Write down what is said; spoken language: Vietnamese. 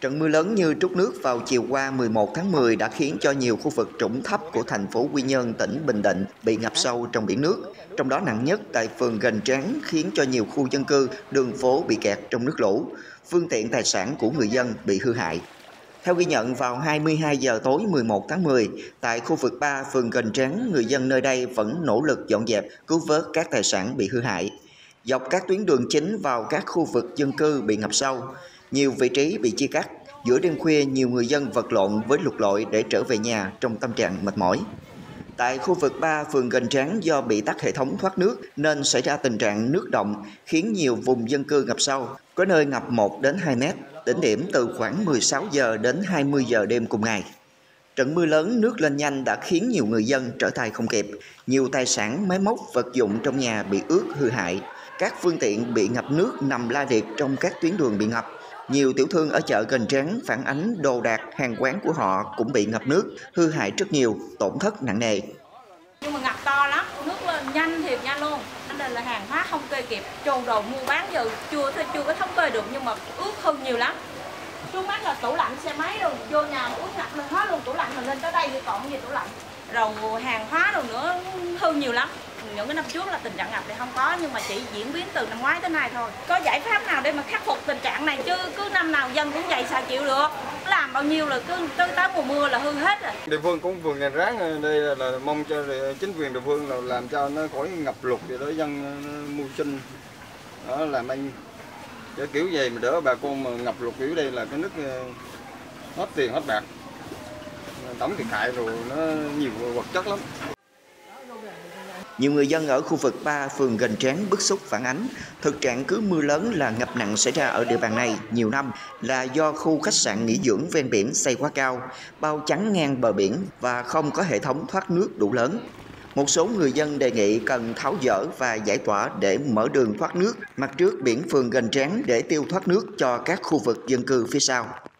Trận mưa lớn như trút nước vào chiều qua 11 tháng 10 đã khiến cho nhiều khu vực trũng thấp của thành phố Quy Nhơn, tỉnh Bình Định bị ngập sâu trong biển nước. Trong đó nặng nhất tại phường Gành Tráng khiến cho nhiều khu dân cư, đường phố bị kẹt trong nước lũ, phương tiện tài sản của người dân bị hư hại. Theo ghi nhận, vào 22 giờ tối 11 tháng 10, tại khu vực 3 phường Gành Tráng, người dân nơi đây vẫn nỗ lực dọn dẹp, cứu vớt các tài sản bị hư hại. Dọc các tuyến đường chính vào các khu vực dân cư bị ngập sâu, nhiều vị trí bị chia cắt. Giữa đêm khuya, nhiều người dân vật lộn với lục lội để trở về nhà trong tâm trạng mệt mỏi. Tại khu vực 3 phường Gành Tráng, do bị tắc hệ thống thoát nước nên xảy ra tình trạng nước đọng, khiến nhiều vùng dân cư ngập sâu, có nơi ngập 1 đến 2 mét, đỉnh điểm từ khoảng 16 giờ đến 20 giờ đêm cùng ngày. Trận mưa lớn nước lên nhanh đã khiến nhiều người dân trở tay không kịp. Nhiều tài sản, máy móc, vật dụng trong nhà bị ướt hư hại. Các phương tiện bị ngập nước nằm la liệt trong các tuyến đường bị ngập. Nhiều tiểu thương ở chợ Gành Tráng phản ánh đồ đạc, hàng quán của họ cũng bị ngập nước, hư hại rất nhiều, tổn thất nặng nề. Nhưng mà ngập to lắm, nước lên nhanh thiệt nhanh luôn. Nên là hàng hóa không kê kịp, trồn đồ mua bán giờ chưa có thống kê được, nhưng mà ướt hơn nhiều lắm. Trước mắt là tủ lạnh xe máy rồi vô nhà ướt ngập lên hết luôn, tủ lạnh mình lên tới đây thì còn gì tủ lạnh. Rồi hàng hóa rồi nữa hư nhiều lắm. Những cái năm trước là tình trạng ngập thì không có, nhưng mà chỉ diễn biến từ năm ngoái tới nay thôi. Có giải pháp nào để mà khắc phục tình trạng này chứ cứ năm nào dân cũng vậy sao chịu được. Làm bao nhiêu là cứ tới mùa mưa là hư hết rồi. Địa phương cũng phường Gành Tráng đây là mong cho chính quyền địa phương là làm cho nó khỏi ngập lụt để đỡ dân mưu sinh. Đó làm anh để kiểu gì mà đỡ bà con mà ngập lụt kiểu đây là cái nước hết tiền hết bạc. Tổng thiệt hại rồi nó nhiều vật chất lắm. Nhiều người dân ở khu vực 3 phường Gành Tráng bức xúc phản ánh, thực trạng cứ mưa lớn là ngập nặng xảy ra ở địa bàn này nhiều năm là do khu khách sạn nghỉ dưỡng ven biển xây quá cao, bao chắn ngang bờ biển và không có hệ thống thoát nước đủ lớn. Một số người dân đề nghị cần tháo dỡ và giải tỏa để mở đường thoát nước mặt trước biển phường Gành Tráng để tiêu thoát nước cho các khu vực dân cư phía sau.